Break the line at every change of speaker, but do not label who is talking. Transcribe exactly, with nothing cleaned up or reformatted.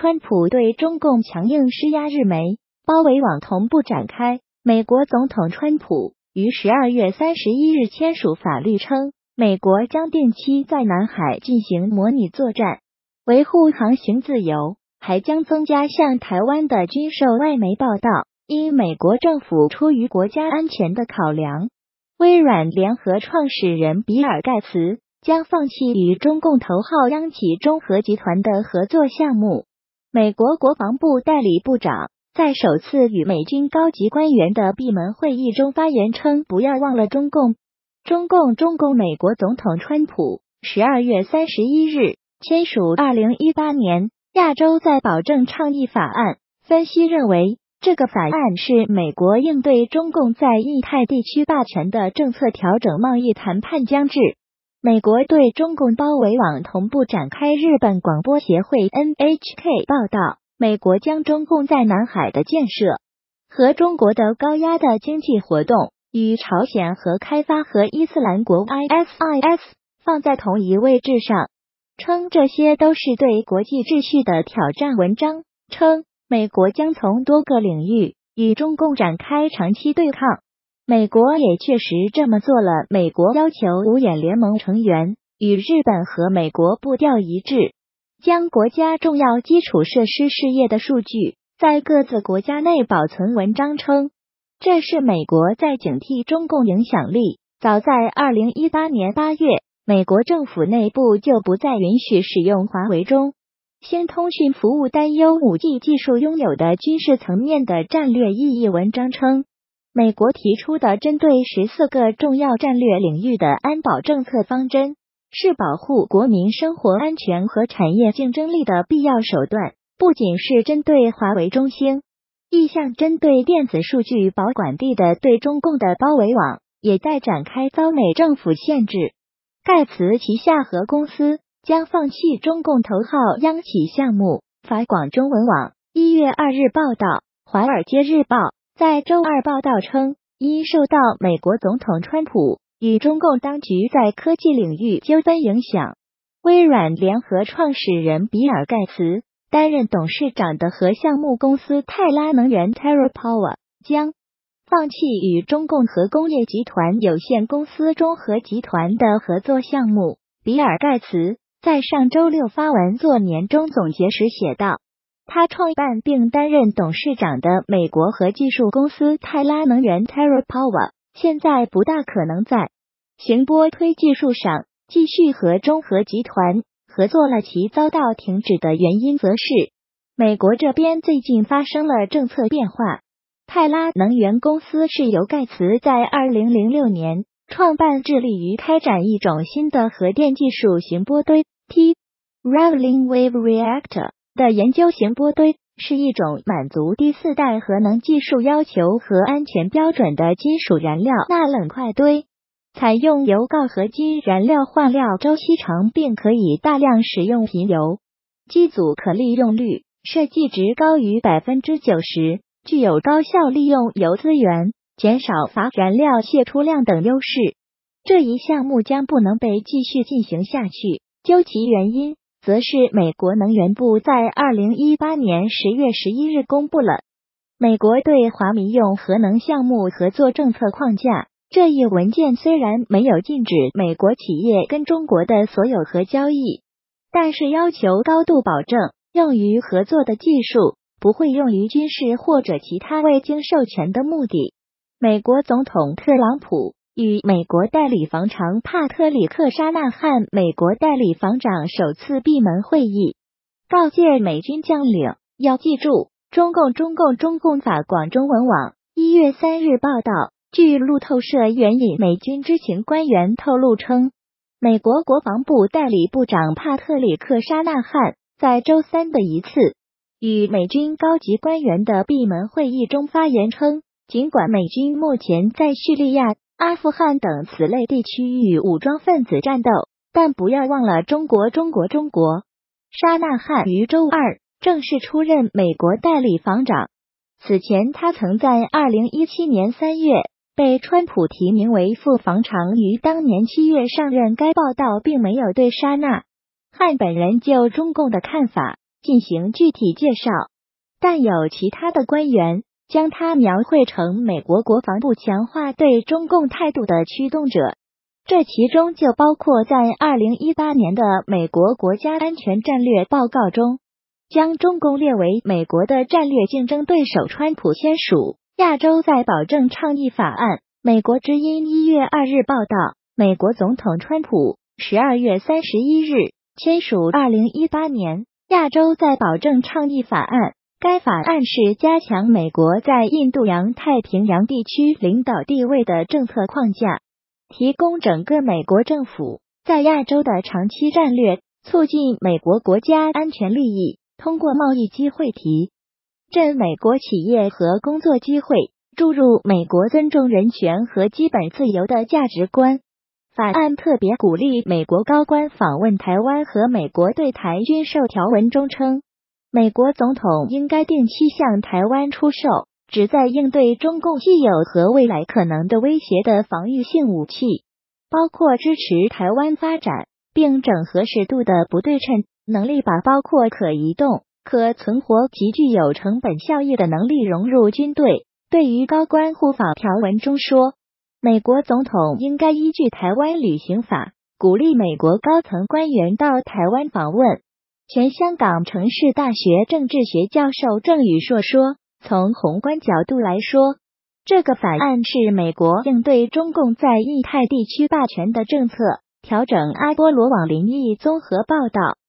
川普对中共强硬施压日媒包围网同步展开。美国总统川普于十二月三十一日签署法律称，美国将定期在南海进行模拟作战，维护航行自由，还将增加向台湾的军售。外媒报道，因美国政府出于国家安全的考量，微软联合创始人比尔盖茨将放弃与中共头号央企中核集团的合作项目。美国国防部代理部长在首次与美军高级官员的闭门会议中发言称，不要忘了中共。中共中共美国总统川普十二月三十一日签署二零一八年亚洲再保证倡议法案，分析认为，这个法案是美国应对中共在印太地区霸权的政策调整贸易谈判将至。美国对中共包围网同步展开。日本广播协会 N H K 报道，美国将中共在南海的建设和中国的高压的经济活动与朝鲜核开发和伊斯兰国 I S I S 放在同一位置上，称这些都是对国际秩序的挑战。文章称，美国将从多个领域与中共展开长期对抗。美国也确实这么做了。美国要求五眼联盟成员与日本和美国步调一致，将国家重要基础设施事业的数据在各自国家内保存。文章称，这是美国在警惕中共影响力。早在二零一八年八月，美国政府内部就不再允许使用华为中兴通讯服务，担忧 五 G 技术拥有的军事层面的战略意义。文章称，美国提出的针对十四个重要战略领域的安保政策方针，是保护国民生活安全和产业竞争力的必要手段，不仅是针对华为中兴，意向针对电子数据保管地的对中共的包围网也在展开，遭美政府限制。盖茨旗下核公司将放弃中共头号央企项目。法广中文网一月二日报道，华尔街日报在周二报道称，因受到美国总统川普与中共当局在科技领域纠纷影响，微软联合创始人比尔盖茨担任董事长的核项目公司泰拉能源 TerraPower 将放弃与中共核工业集团有限公司中核集团的合作项目。比尔盖茨在上周六发文做年终总结时写道，他创办并担任董事长的美国核技术公司泰拉能源 TerraPower 现在不大可能在行波推技术上继续和中核集团合作了，其遭到停止的原因则是美国这边最近发生了政策变化。泰拉能源公司是由盖茨在二零零六年创办，致力于开展一种新的核电技术行波堆 T Rattling Wave Reactor 的研究。行波堆是一种满足第四代核能技术要求和安全标准的金属燃料钠冷块堆，采用油锆合金燃料，换料周期长，并可以大量使用贫油，机组可利用率设计值高于 百分之九十， 具有高效利用油资源、减少乏燃料泄出量等优势。这一项目将不能被继续进行下去，究其原因，则是美国能源部在二零一八年十月十一日公布了美国对华民用核能项目合作政策框架。这一文件虽然没有禁止美国企业跟中国的所有核交易，但是要求高度保证用于合作的技术不会用于军事或者其他未经授权的目的。美国总统特朗普与美国代理防长帕特里克·沙纳汉美国代理防长首次闭门会议，告诫美军将领要记住，中共中共中共法广中文网一月三日报道，据路透社援引美军知情官员透露称，美国国防部代理部长帕特里克·沙纳汉在周三的一次与美军高级官员的闭门会议中发言称，尽管美军目前在叙利亚、阿富汗等此类地区与武装分子战斗，但不要忘了中国中国中国。沙纳汉于周二正式出任美国代理防长，此前他曾在二零一七年三月被川普提名为副防长，于当年七月上任。该报道并没有对沙纳汉本人就中共的看法进行具体介绍，但有其他的官员将他描绘成美国国防部强化对中共态度的驱动者，这其中就包括在二零一八年的美国国家安全战略报告中，将中共列为美国的战略竞争对手。川普签署亚洲再保证倡议法案。美国之音一月二日报道，美国总统川普十二月三十一日签署二零一八年亚洲再保证倡议法案。该法案是加强美国在印度洋太平洋地区领导地位的政策框架，提供整个美国政府在亚洲的长期战略，促进美国国家安全利益，通过贸易机会提振美国企业和工作机会，注入美国尊重人权和基本自由的价值观。法案特别鼓励美国高官访问台湾，和美国对台军售条文中称，美国总统应该定期向台湾出售旨在应对中共既有和未来可能的威胁的防御性武器，包括支持台湾发展，并整合适度的不对称能力，把包括可移动、可存活及具有成本效益的能力融入军队。对于高官互访条文中说，美国总统应该依据台湾旅行法，鼓励美国高层官员到台湾访问。前香港城市大学政治学教授郑宇硕说，从宏观角度来说，这个法案是美国应对中共在印太地区霸权的政策调整。阿波罗网林毅综合报道。